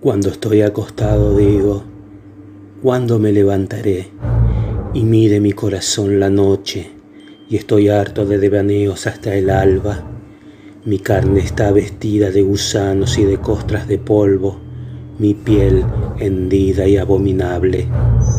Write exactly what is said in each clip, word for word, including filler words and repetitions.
Cuando estoy acostado digo, ¿cuándo me levantaré? Y mire mi corazón la noche, y estoy harto de devaneos hasta el alba. Mi carne está vestida de gusanos y de costras de polvo, mi piel hendida y abominable.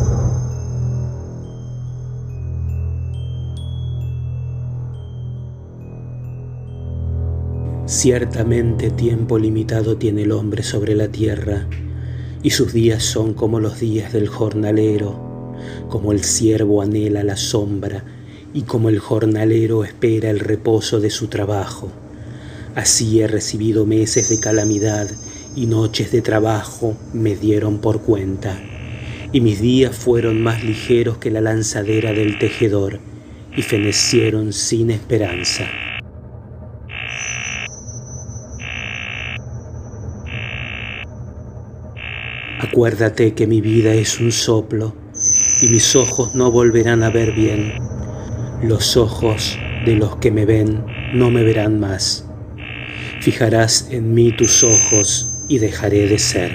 Ciertamente tiempo limitado tiene el hombre sobre la tierra, y sus días son como los días del jornalero, como el ciervo anhela la sombra, y como el jornalero espera el reposo de su trabajo. Así he recibido meses de calamidad, y noches de trabajo me dieron por cuenta, y mis días fueron más ligeros que la lanzadera del tejedor, y fenecieron sin esperanza. Acuérdate que mi vida es un soplo, y mis ojos no volverán a ver bien. Los ojos de los que me ven no me verán más. Fijarás en mí tus ojos y dejaré de ser.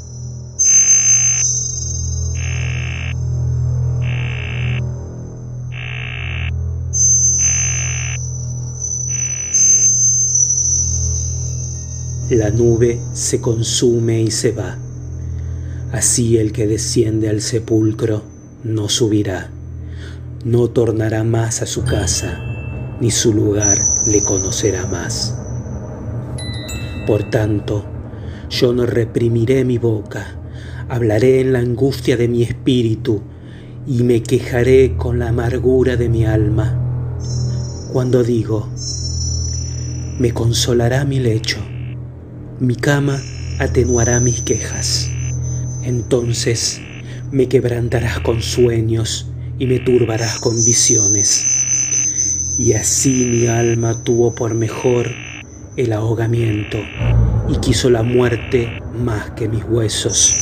La nube se consume y se va. Así el que desciende al sepulcro no subirá, no tornará más a su casa, ni su lugar le conocerá más. Por tanto, yo no reprimiré mi boca, hablaré en la angustia de mi espíritu y me quejaré con la amargura de mi alma. Cuando digo, me consolará mi lecho, mi cama atenuará mis quejas. Entonces me quebrantarás con sueños y me turbarás con visiones. Y así mi alma tuvo por mejor el ahogamiento y quiso la muerte más que mis huesos.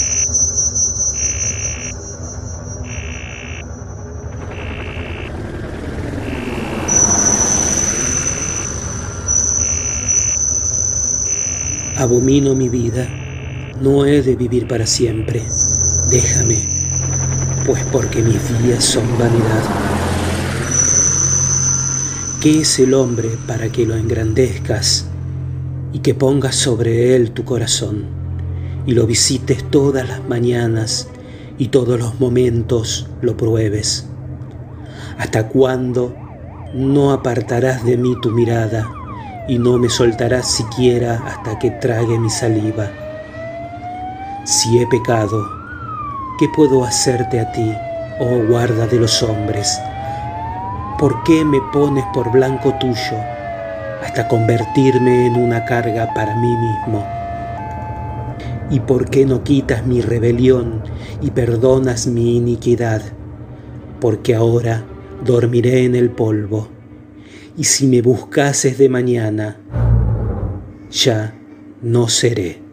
Abomino mi vida. No he de vivir para siempre, déjame, pues porque mis días son vanidad. ¿Qué es el hombre para que lo engrandezcas y que pongas sobre él tu corazón y lo visites todas las mañanas y todos los momentos lo pruebes? ¿Hasta cuándo no apartarás de mí tu mirada y no me soltarás siquiera hasta que trague mi saliva? Si he pecado, ¿qué puedo hacerte a ti, oh guarda de los hombres? ¿Por qué me pones por blanco tuyo hasta convertirme en una carga para mí mismo? ¿Y por qué no quitas mi rebelión y perdonas mi iniquidad? Porque ahora dormiré en el polvo, y si me buscases de mañana, ya no seré.